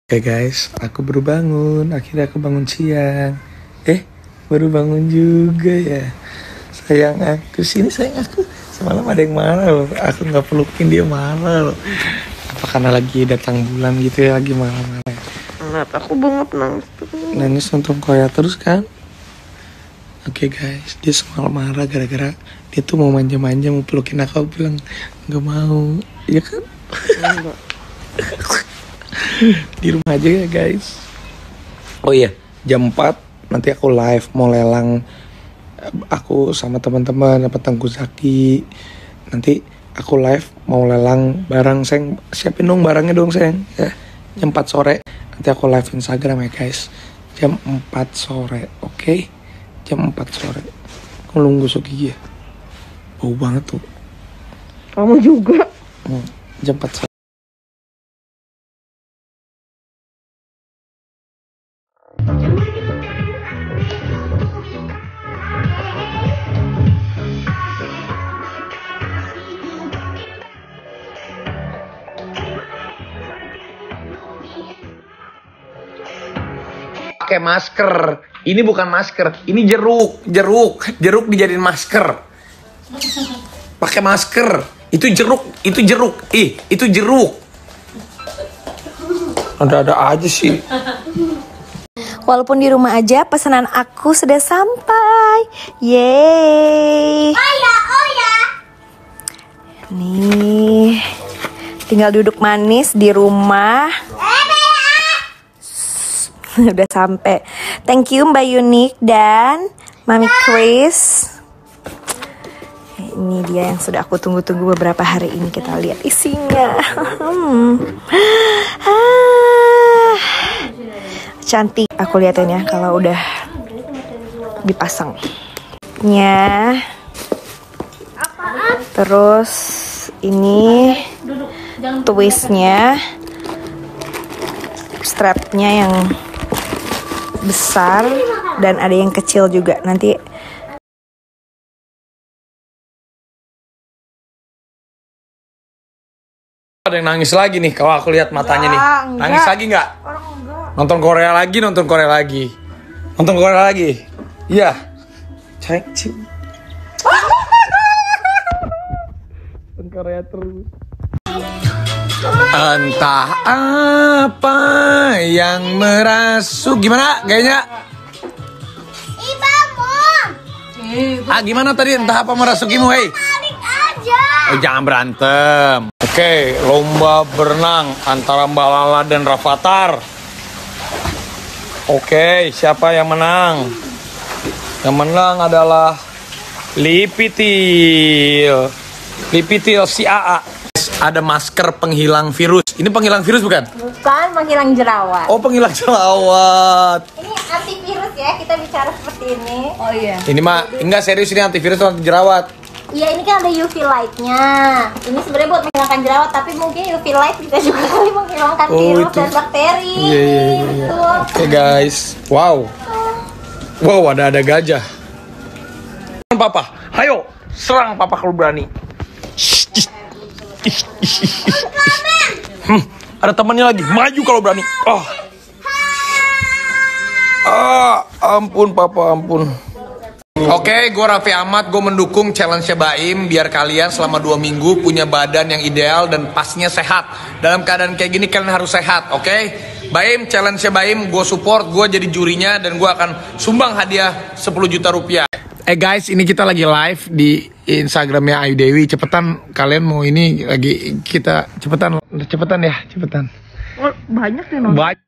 Oke guys, aku baru bangun. Akhirnya aku bangun siang. Baru bangun juga ya. Sayang aku, sini sayang aku. Semalam ada yang marah loh. Aku nggak pelukin dia marah loh. Apa karena lagi datang bulan gitu ya, lagi marah-marah. Kenapa aku banget nangis terus? Nangis nonton Korea terus kan? Oke guys, dia semalam marah gara-gara dia tuh mau manja-manja, mau pelukin aku bilang nggak mau. Iya kan? Enggak. Di rumah aja ya guys. Oh iya, jam 4 nanti aku live mau lelang. Aku sama teman-teman dapat Tengku Zaki. Nanti aku live mau lelang barang, Seng. Siapin dong barangnya dong, Seng. Ya, jam 4 sore nanti aku live Instagram ya guys. Jam 4 sore, oke? Jam 4 sore. Aku belum gosok gigi ya. Bau banget tuh. Kamu juga. Jam 4 sore. Pakai masker. Ini bukan masker, ini jeruk dijadiin masker. Pakai masker. Itu jeruk. Itu jeruk. Ada-ada aja sih. Walaupun di rumah aja, pesanan aku sudah sampai. Yeay. Oh ya. Nih, tinggal duduk manis di rumah. Udah sampai. Thank you Mbak Yunik dan Mami Chris. Ini dia yang sudah aku tunggu-tunggu beberapa hari ini. Kita lihat isinya. Cantik. Aku liatin ya kalau udah dipasang. Terus ini twistnya, strapnya yang besar dan ada yang kecil juga. Nanti ada yang nangis lagi nih, kalau aku lihat matanya nih. Nangis lagi nggak? Nonton Korea lagi. Nonton Korea lagi. Iya. Nonton Korea terus. Entah apa yang merasuk. Gimana kayaknya? Gimana tadi? Entah apa merasukimu, hei? Jangan berantem. Oke, lomba berenang antara Mbak Lala dan Rafathar. Oke, siapa yang menang? Yang menang adalah Lipitil si AA. Ada masker penghilang virus. Ini penghilang virus bukan? bukan penghilang jerawat. Oh, penghilang jerawat. Ini antivirus ya, kita bicara seperti ini. Oh iya. Ini mah enggak serius, ini antivirus atau anti jerawat? Iya, ini kan ada UV light-nya. Ini sebenarnya buat menghilangkan jerawat, tapi mungkin UV light bisa juga kali menghilangkan virus dan bakteri. Iya. Oke guys. Wow, ada gajah. Papa, ayo serang papa kalau berani. Ada temannya lagi, maju kalau berani. Ampun papa, ampun. Oke, gue Raffi Ahmad, gue mendukung challenge Baim biar kalian selama 2 minggu punya badan yang ideal dan pastinya sehat. Dalam keadaan kayak gini kalian harus sehat, oke? Baim, challenge Baim, gue support, gue jadi jurinya dan gue akan sumbang hadiah 10 juta rupiah. Guys, ini kita lagi live di Instagramnya Ayu Dewi. Cepetan, kalian mau ini lagi kita cepetan ya. Banyak nih nonton.